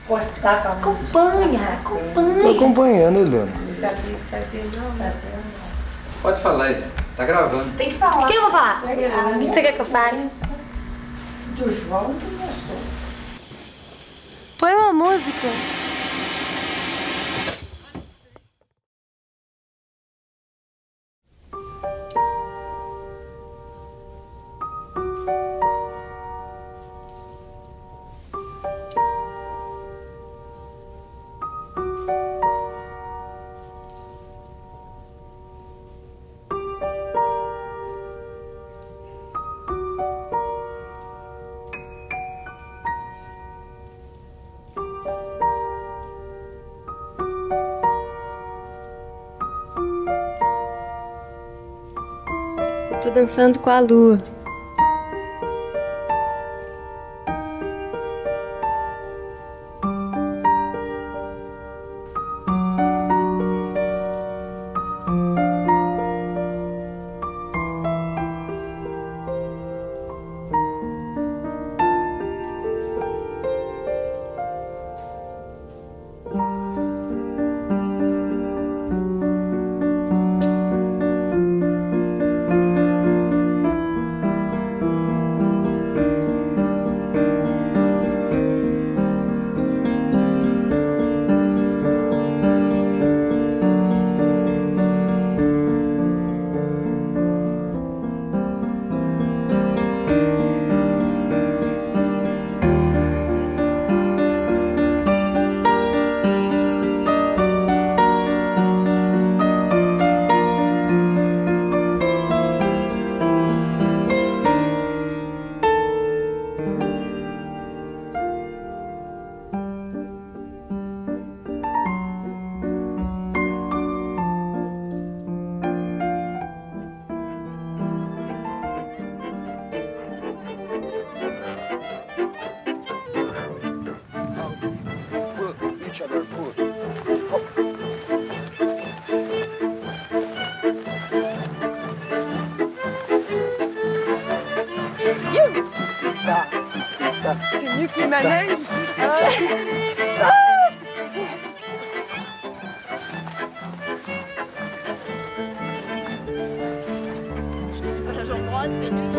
Acompanha. Tô acompanhando, Helena. Pode falar, Helena. Tá gravando. Tem que falar. O que eu vou falar? Você quer que eu fale? Do João e do meu sogro. Põe uma música. Tô dançando com a lua. C'est mieux que les manèges. La jambe droite, c'est mieux.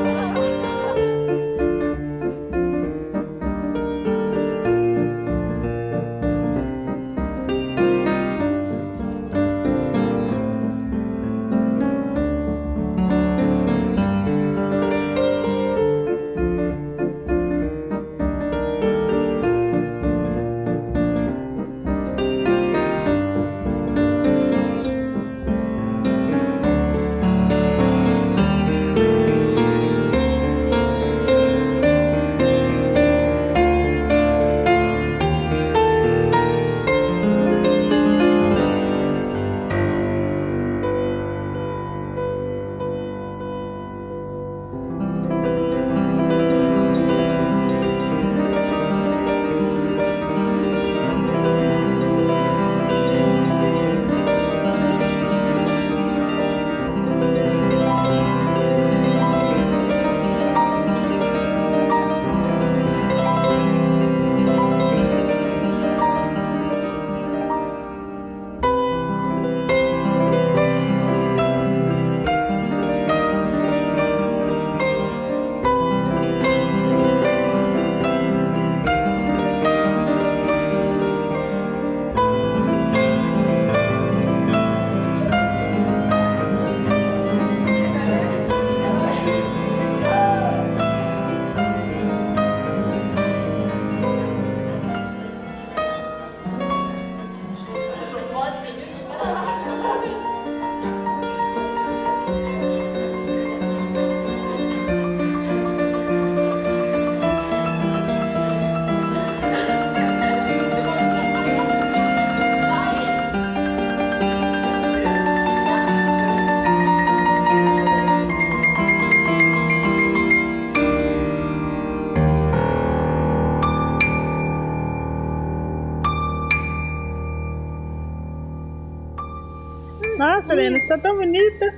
Nossa, Helena, você tá tão bonita.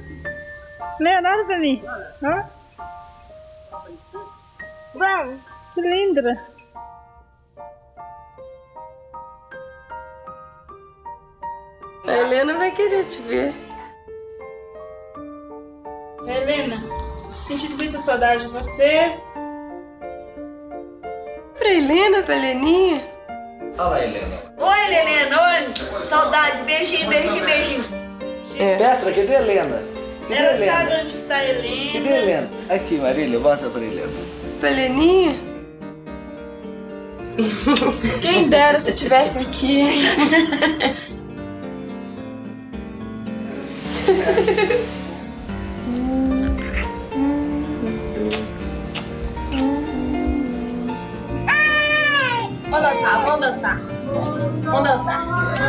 Leonardo pra mim. Ó. Vamos. Que linda. A Helena vai querer te ver. Helena, senti muita saudade de você. Pra Helena, pra Heleninha. Olha lá, Helena. Oi, Helena, oi. Saudade, beijinho, beijinho, beijinho. Petra, cadê a Helena? Cadê a Ela Helena? sabe onde tá a Helena. Cadê a Helena? Aqui, Marília, mostra pra Helena. Pra Heleninha. Quem dera se eu tivesse aqui. Vamos dançar, vamos dançar. Vamos dançar.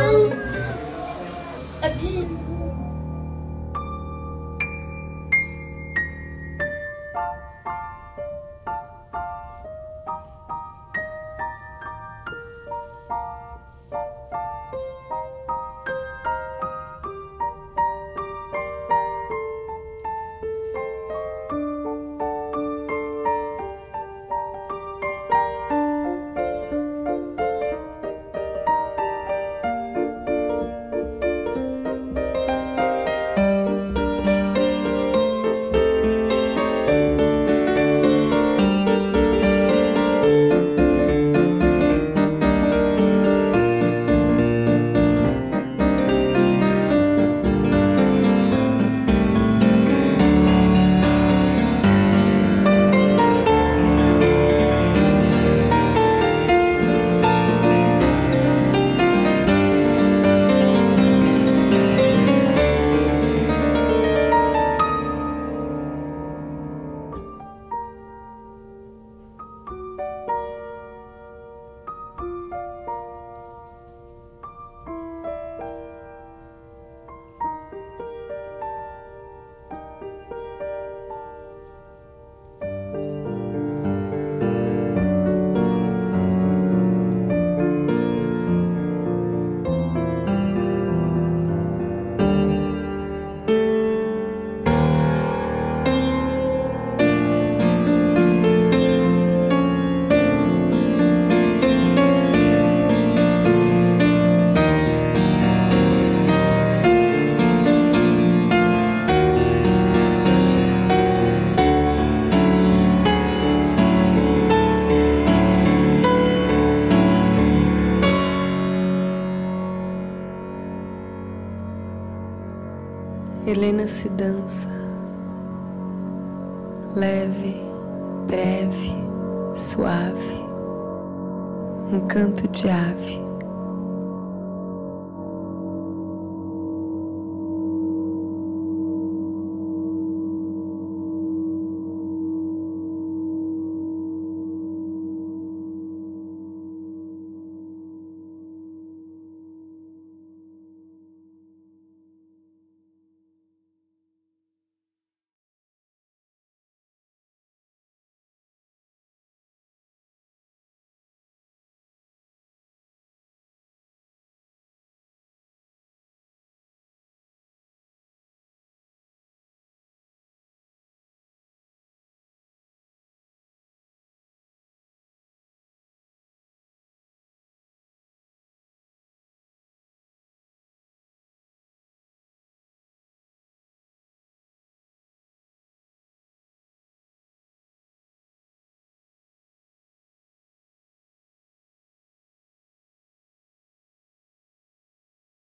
Helena se dança, leve, breve, suave, um canto de ave.